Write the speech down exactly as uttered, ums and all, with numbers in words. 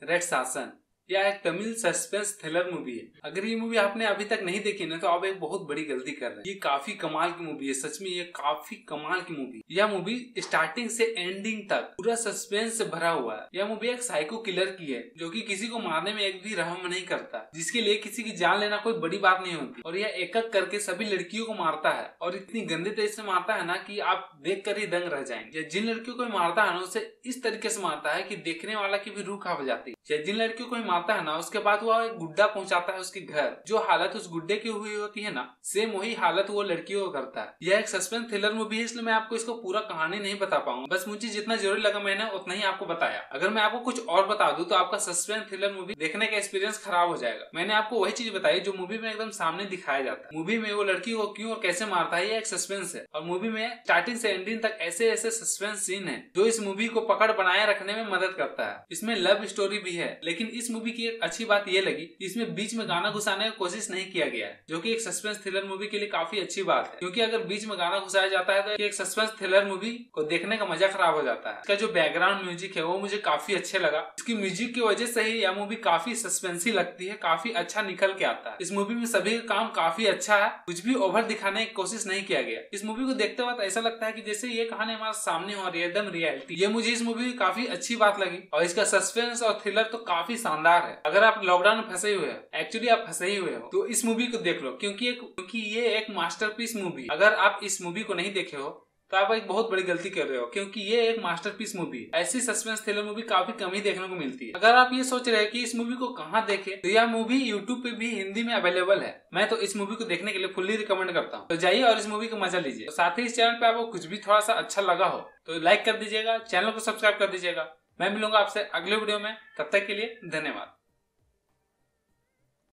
Red शासन। यह एक तमिल सस्पेंस थ्रिलर मूवी है। अगर ये मूवी आपने अभी तक नहीं देखी ना तो आप एक बहुत बड़ी गलती कर रहे हैं। ये काफी कमाल की मूवी है, सच में ये काफी कमाल की मूवी। यह मूवी स्टार्टिंग से एंडिंग तक पूरा सस्पेंस से भरा हुआ है। यह मूवी एक साइको किलर की है जो कि किसी को मारने में एक भी रहम नहीं करता, जिसके लिए किसी की जान लेना कोई बड़ी बात नहीं होती। और यह एक एक करके सभी लड़कियों को मारता है और इतनी गंदे तरीके से मारता है ना कि आप देख कर ही दंग रह जाएंगे। जिन लड़कियों को मारता है ना उसे इस तरीके से मारता है कि देखने वाला की भी रूह कांप जाती है। जिन लड़कियों को मारता है ना उसके बाद वो एक गुड्डा पहुंचाता है उसके घर। जो हालत उस गुड्डे की हुई होती है ना, सेम वही हालत वो लड़कियों को करता है। यह एक सस्पेंस थ्रिलर मूवी है, इसलिए मैं आपको इसको पूरा कहानी नहीं बता पाऊंगा। बस मुझे जितना जरूरी लगा मैंने उतना ही आपको बताया। अगर मैं आपको कुछ और बता दूं तो आपका सस्पेंस थ्रिलर मूवी देखने का एक्सपीरियंस खराब हो जाएगा। मैंने आपको वही चीज बताई जो मूवी में एकदम सामने दिखाया जाता है। मूवी में वो लड़की को क्यों और कैसे मारता है, ये एक सस्पेंस है। और मूवी में स्टार्टिंग से एंडिंग तक ऐसे ऐसे सस्पेंस सीन है जो इस मूवी को पकड़ बनाए रखने में मदद करता है। इसमें लव स्टोरी भी है, लेकिन इस मूवी की एक अच्छी बात ये लगी, इसमें बीच में गाना घुसाने की कोशिश नहीं किया गया है, जो कि एक सस्पेंस थ्रिलर मूवी के लिए काफी अच्छी बात है। क्योंकि अगर बीच में गाना घुसाया जाता है तो एक सस्पेंस थ्रिलर मूवी को देखने का मजा खराब हो जाता है। इसका जो बैकग्राउंड म्यूजिक है वो मुझे काफी अच्छे लगा। इसकी म्यूजिक की वजह से ही यह मूवी काफी सस्पेंसी लगती है, काफी अच्छा निकल के आता है। इस मूवी में सभी का काम काफी अच्छा है, कुछ भी ओवर दिखाने की कोशिश नहीं किया गया। इस मूवी को देखते वक्त ऐसा लगता है कि जैसे ये कहानी हमारे सामने हो रही है, एकदम रियलिटी। ये मुझे इस मूवी की काफी अच्छी बात लगी और इसका सस्पेंस और थ्रिलर तो काफी शानदार है। अगर आप लॉकडाउन में फंसे हुए हैं, एक्चुअली आप फंसे ही हुए हो, तो इस मूवी को देख लो, क्योंकि एक क्योंकि ये एक मास्टरपीस मूवी। अगर आप इस मूवी को नहीं देखे हो तो आप एक बहुत बड़ी गलती कर रहे हो, क्योंकि ये एक मास्टरपीस मूवी है। ऐसी सस्पेंस थ्रिलर मूवी काफी कम ही देखने को मिलती है। अगर आप ये सोच रहे हैं कि इस मूवी को कहाँ देखें, तो यह मूवी यूट्यूब पे भी हिंदी में अवेलेबल है। मैं तो इस मूवी को देखने के लिए फुल्ली रिकमेंड करता हूँ। तो जाइए और इस मूवी का मजा लीजिए। साथ ही इस चैनल पे आपको कुछ भी थोड़ा सा अच्छा लगा हो तो लाइक कर दीजिएगा, चैनल को सब्सक्राइब कर दीजिएगा। मैं मिलूंगा आपसे अगले वीडियो में, तब तक के लिए धन्यवाद।